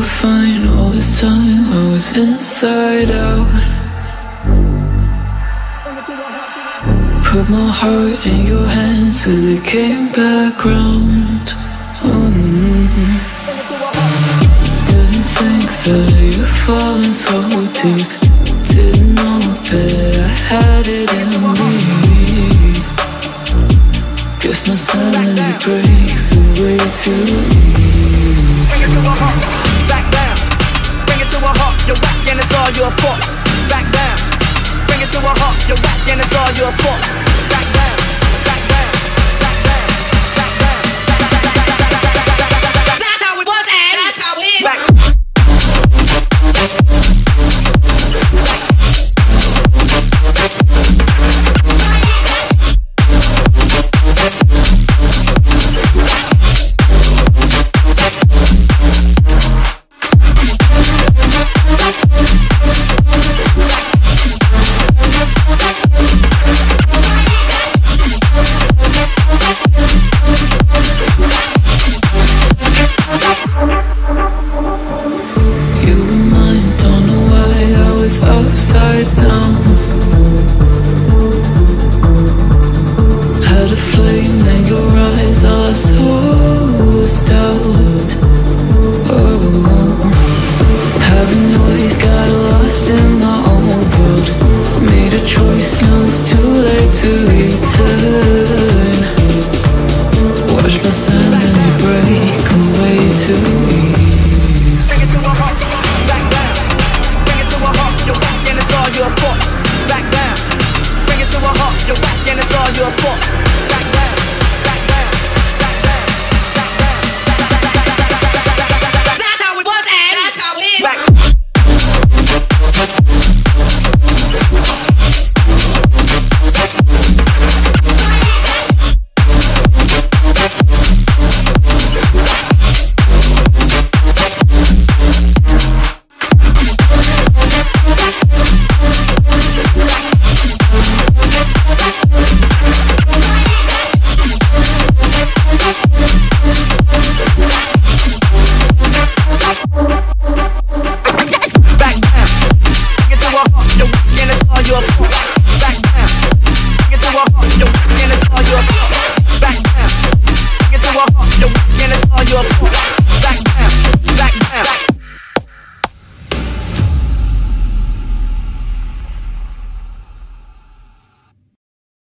fine all this time. I was inside out. Put my heart in your hands till it came back round. Didn't think that you'd fallen so deep. Didn't know that I had it in me. Guess my sanity breaks away too easy. Bring it to a halt, back down. Bring it to a halt, you're whack and it's all your fault. Back down. Bring it to a halt, you're whack and it's all your fault. Back down, back down, back down, back down, back down. That's how it was and that's how it is. Back. Upside down, had a flame in your eyes, all I saw was doubt. Oh, paranoid, got lost in my own world. Made a choice, now it's too late to return. Watch my sanity break away too